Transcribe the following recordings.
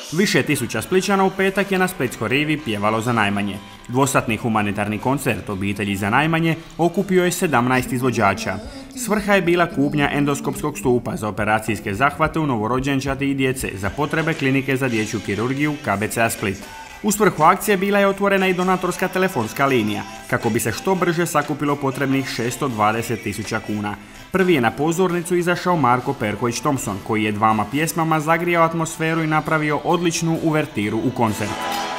Više tisuća Splićana u petak je na Splitskoj rivi pjevalo za najmanje. Dvosatni humanitarni koncert obitelji za najmanje okupio je 17 izvođača. Svrha je bila kupnja endoskopskog stupa za operacijske zahvate u novorođenčadi i djece za potrebe klinike za dječju kirurgiju KBC-a Split. U svrhu akcije bila je otvorena i donatorska telefonska linija, kako bi se što brže sakupilo potrebnih 620.000 kuna. Prvi je na pozornicu izašao Marko Perković-Thompson, koji je dvama pjesmama zagrijao atmosferu i napravio odličnu uvertiru u koncert.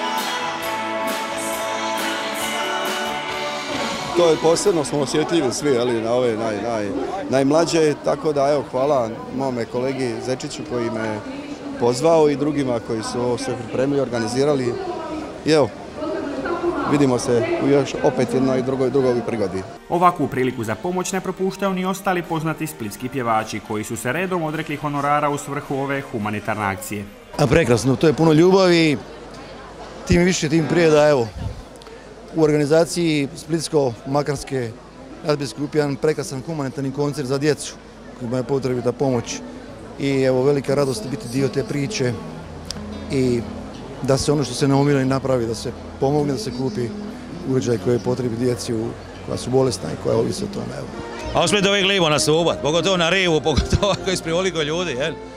To je posebno, smo osjetljivi svi na ove najmlađe, tako da evo hvala mome kolegi Zečiću koji me pozvao i drugima koji su ovo sve pripremili, organizirali. I evo, vidimo se u još opet jednoj i drugoj prigodi. Ovakvu priliku za pomoć ne propuštaju ni ostali poznati splitski pjevači koji su se redom odrekli honorara u svrhu ove humanitarne akcije. A prekrasno, to je puno ljubavi, tim više, tim prije da evo, u organizaciji Splitsko-Makarske radbijske grupe jedan prekrasan humanitarni koncert za djecu kojima je potrebita pomoć. I evo, velika radost biti dio te priče i da se ono što se naumilo i napravi, da se pomogne, da se kupi uređaj koji je potrebi djeci koja su bolesna i koja ovisi o tome. A u Splitu uvijek lijepo nastupat, pogotovo na rivu, pogotovo ako je ispred ovoliko ljudi.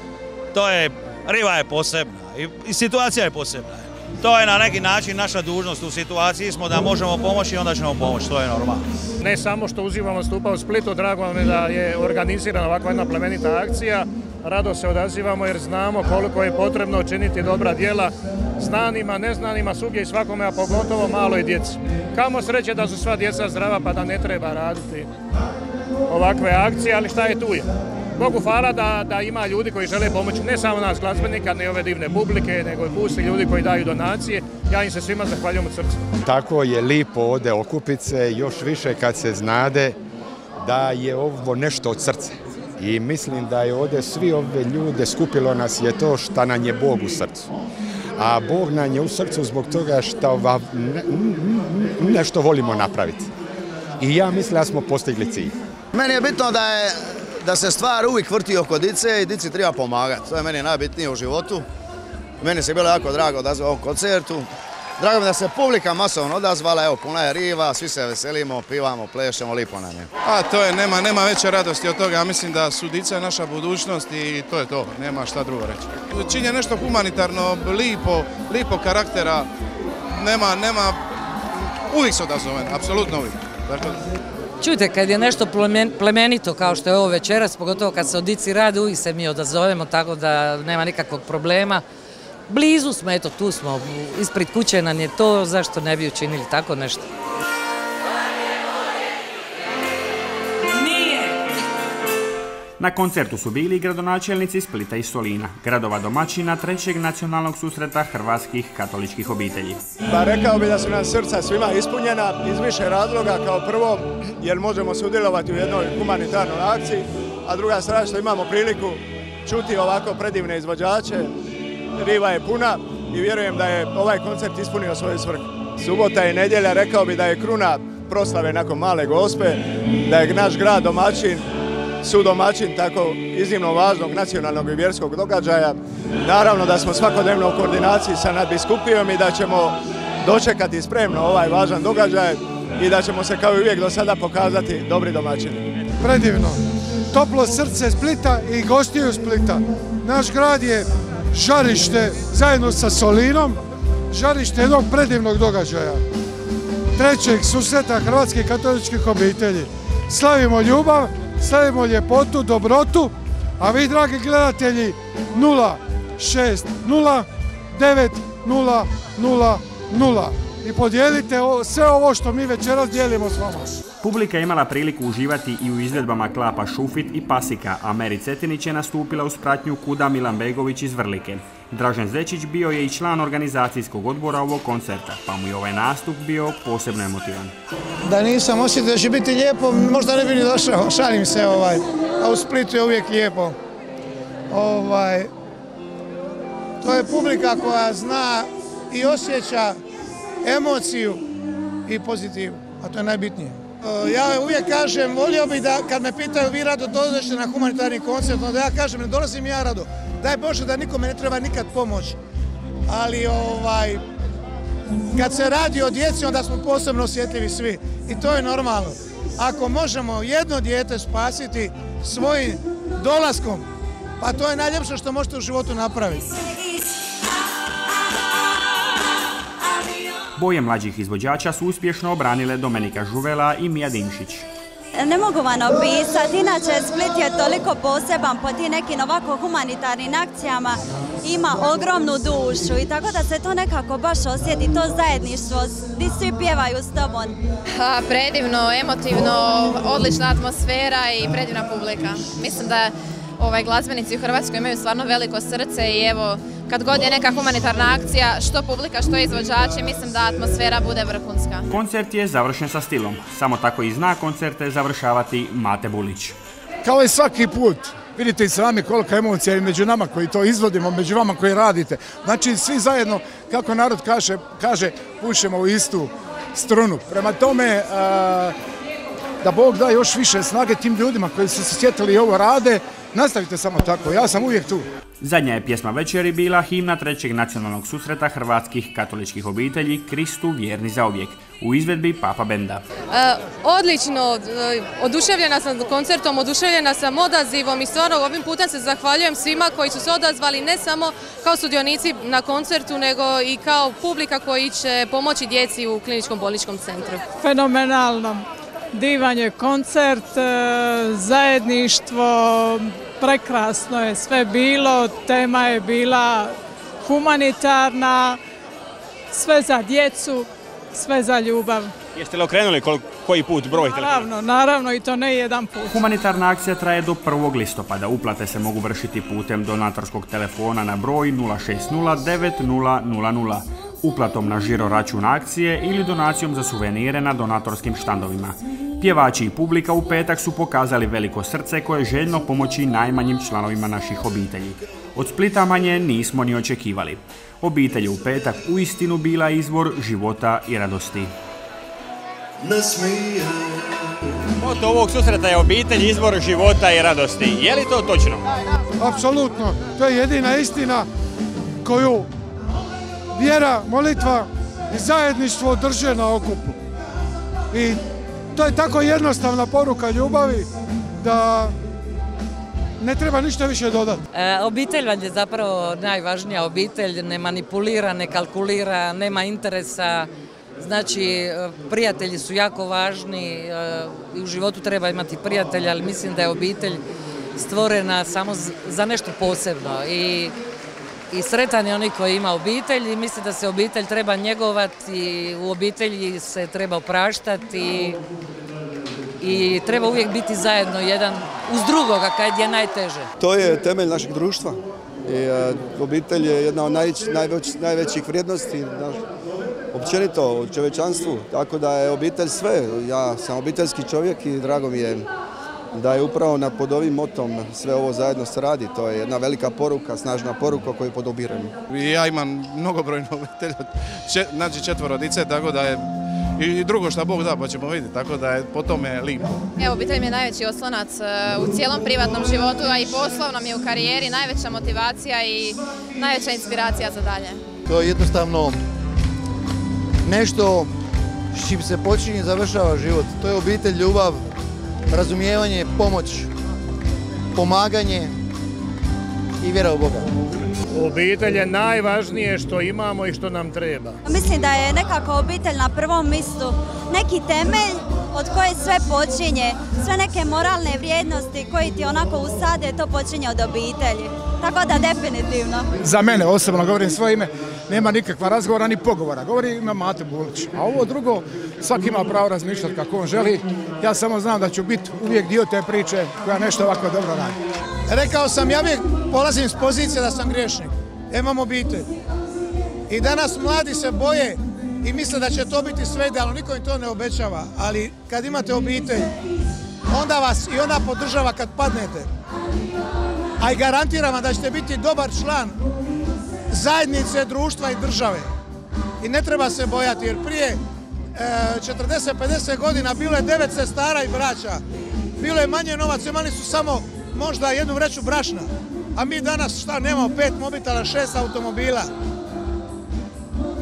Riva je posebna i situacija je posebna. To je na neki način naša dužnost, u situaciji smo da možemo pomoći i onda ćemo pomoći, to je normalno. Ne samo što uzimamo stupa u Splitu, drago nam je da je organizirana ovakva jedna plemenita akcija. Rado se odazivamo jer znamo koliko je potrebno činiti dobra djela znanima, neznanima, svugdje i svakome, a pogotovo maloj djeci. Kamo sreće da su sva djeca zdrava pa da ne treba raditi ovakve akcije, ali šta je tu je. Bogu hvala da ima ljudi koji žele pomoći, ne samo nas glazbenika, ne ove divne publike, nego i pusti ljudi koji daju donacije. Ja im se svima zahvaljujem od srca. Tako je lipo ovdje okupit se, još više kad se znade da je ovo nešto od srca. I mislim da je ovdje svi ove ljude skupilo nas je to šta nam je Bog u srcu. A Bog nam je u srcu zbog toga što nešto volimo napraviti. I ja mislim da smo postigli cilj. Meni je bitno da se stvar uvijek vrti oko dice i dici treba pomagati. To je meni najbitnije u životu. Meni se bilo jako drago odazvati ovom koncertu. Drago mi da se publika masovno odazvala, evo puna je riva, svi se veselimo, pivamo, plešemo, lipo nam je. To je, nema veće radosti od toga, ja mislim da su dica naša budućnost i to je to, nema šta drugo reći. Čin je nešto humanitarno, lipo karaktera, nema, uvijek se odazove, apsolutno uvijek. Čujte, kad je nešto plemenito kao što je ovo večeras, pogotovo kad se o dici radi, uvijek se mi odazovemo, tako da nema nikakvog problema. Blizu smo, eto tu smo, ispred kuće nam je to, zašto ne bi učinili tako nešto. Na koncertu su bili i gradonačelnici Splita i Solina, gradova domaćina trećeg nacionalnog susreta hrvatskih katoličkih obitelji. Rekao bi da su nam srca svima ispunjena iz više razloga. Kao prvo, jer možemo sudjelovati u jednoj humanitarnoj akciji, a druga stvar što imamo priliku čuti ovako predivne izvođače. Riva je puna i vjerujem da je ovaj koncert ispunio svoju svrhu. Subota i nedjelja, rekao bi da je kruna proslave nakon Male Gospe, da je naš grad domaćin, sudomaćin tako iznimno važnog nacionalnog i vjerskog događaja. Naravno da smo svakodnevno u koordinaciji sa nadbiskupijom i da ćemo dočekati spremno ovaj važan događaj i da ćemo se kao i uvijek do sada pokazati dobri domaćini. Predivno, toplo srce Splita i gostiju Splita. Naš grad je žarište zajedno sa Solinom, žarište jednog predivnog događaja. Trećeg susreta hrvatskih katoličkih obitelji. Slavimo ljubav, slavimo ljepotu, dobrotu, a vi, dragi gledatelji, 0609000 i podijelite sve ovo što mi večeras dijelimo s vama. Publika je imala priliku uživati i u izvedbama klapa Šufit i Pasika, a Meri Cetinić je nastupila uz pratnju Kuda Milanbegović iz Vrlike. Dražen Zečić bio je i član organizacijskog odbora ovog koncerta, pa mu je ovaj nastup bio posebno emotivan. Da nisam osjetio da će biti lijepo, možda ne bi ni došao, šalim se, a u Splitu je uvijek lijepo. To je publika koja zna i osjeća emociju i pozitivu, a to je najbitnije. Ja uvijek kažem, volio bih da kad me pitaju vi rado dolazite na humanitarni koncert, onda ja kažem ne dolazim ja rado. Daj Bože da nikome ne treba nikad pomoć. ali kad se radi o djeci onda smo posebno osjetljivi svi i to je normalno. Ako možemo jedno dijete spasiti svojim dolaskom, pa to je najljepše što možete u životu napraviti. Boje mlađih izvođača su uspješno obranile Domenika Žuvela i Mija Dimšić. Ne mogu vam opisati, inače Split je toliko poseban po tim nekim ovako humanitarnim akcijama, ima ogromnu dušu i tako da se to nekako baš osjeti, to zajedništvo, gdje svi pjevaju s tobom. Predivno, emotivno, odlična atmosfera i predivna publika. Mislim da glazbenici u Hrvatskoj imaju stvarno veliko srce i evo, kad god je neka humanitarna akcija, što publika, što izvođači, mislim da atmosfera bude vrhunska. Koncert je završen sa stilom. Samo tako i zna koncerte završavati Mate Bulić. Kao i svaki put, vidite i sami kolika emocija i među nama koji to izvodimo, među vama koji radite. Znači svi zajedno, kako narod kaže, pušemo u istu strunu. Prema tome, da Bog da još više snage tim ljudima koji su se sjetili i ovo rade, nastavite samo tako, ja sam uvijek tu. Zadnja je pjesma večeri bila himna trećeg nacionalnog susreta hrvatskih katoličkih obitelji Kristu vjerni zauvijek u izvedbi Papa Benda. Odlično, oduševljena sam koncertom, oduševljena sam odazivom i stvarno ovim putem se zahvaljujem svima koji su se odazvali ne samo kao sudionici na koncertu nego i kao publika koji će pomoći djeci u kliničkom bolničkom centru. Fenomenalno. Divan je koncert, zajedništvo, prekrasno je sve bilo, tema je bila humanitarna, sve za djecu, sve za ljubav. Jeste li okrenuli koji put broj telefona? Naravno i to ne jedan put. Humanitarna akcija traje do 1. listopada. Uplate se mogu vršiti putem donatorskog telefona na broj 0609000, uplatom na žiro račun akcije ili donacijom za suvenire na donatorskim štandovima. Pjevači i publika u petak su pokazali veliko srce koje željno pomoći najmanjim članovima naših obitelji. Od Splita manje nismo ni očekivali. Obitelj je u petak uistinu bila izvor života i radosti. Moto ovog susreta je obitelj, izvor života i radosti. Je li to točno? Apsolutno. To je jedina istina koju vjera, molitva i zajedništvo drže na okupu. I to je tako jednostavna poruka ljubavi da ne treba ništa više dodati. Obitelj vam je zapravo najvažnija obitelj, ne manipulira, ne kalkulira, nema interesa. Znači, prijatelji su jako važni i u životu treba imati prijatelja, ali mislim da je obitelj stvorena samo za nešto posebno. I sretan je onaj koji ima obitelj i misli da se obitelj treba njegovati i u obitelji se treba opraštati i treba uvijek biti zajedno jedan uz drugoga kad je najteže. To je temelj našeg društva i obitelj je jedna od najvećih vrijednosti općenito u čovječanstvu, tako da je obitelj sve. Ja sam obiteljski čovjek i drago mi je da je upravo pod ovim motom sve ovo zajedno se radi. To je jedna velika poruka, snažna poruka koju podobiramo. Ja imam mnogobrojnu obitelj, znači 4 dice, tako da je i drugo što Bog da, pa ćemo vidjeti, tako da je po tome lijepo. Evo, obitelj mi je najveći oslonac u cijelom privatnom životu, a i poslovnom i u karijeri, najveća motivacija i najveća inspiracija za dalje. To je jednostavno nešto s čim se počinje i završava život. To je obitelj, ljubav, razumijevanje, pomoć, pomaganje i vjera u Boga. Obitelj je najvažnije što imamo i što nam treba. Mislim da je nekako obitelj na prvom mjestu neki temelj od koje sve počinje, sve neke moralne vrijednosti koji ti onako usade, to počinje od obitelji. Tako da definitivno. Za mene, osobno govorim svoje ime, nema nikakva razgovora ni pogovora. Govori ima Mate Bulić. A ovo drugo, svaki ima pravo razmišljati kako on želi. Ja samo znam da ću biti uvijek dio te priče koja nešto ovako dobro radi. Rekao sam, ja uvijek polazim s pozicije da sam griješnik. Ja imam obitelj. I danas mladi se boje i misle da će to biti sve idealno. Niko im to ne obećava. Ali kad imate obitelj, onda vas i ona podržava kad padnete. A i garantiram vam da ćete biti dobar član zajednice, društva i države. I ne treba se bojati jer prije 40-50 godina bilo je 9 sestara i braća. Bilo je manje novaca, imali su samo možda jednu vreću brašna. A mi danas šta nemamo, 5 mobitela, 6 automobila.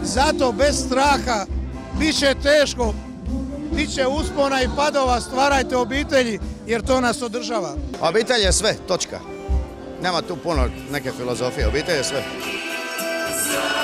Zato bez straha, bit će teško, bit će uspona i padova, stvarajte obitelji jer to nas održava. Obitelj je sve, točka. Nema tu puno neke filozofije, obitelj je sve.